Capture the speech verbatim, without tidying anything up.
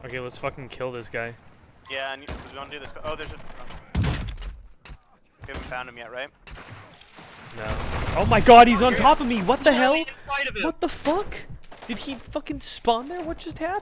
Okay, let's fucking kill this guy. Yeah, and you, we don't do this. Oh, there's a. Oh. We haven't found him yet, right? No. Oh my god, he's Oh, on yeah. top of me! What the He's hell? on the inside of him. What the fuck? Did he fucking spawn there? What just happened?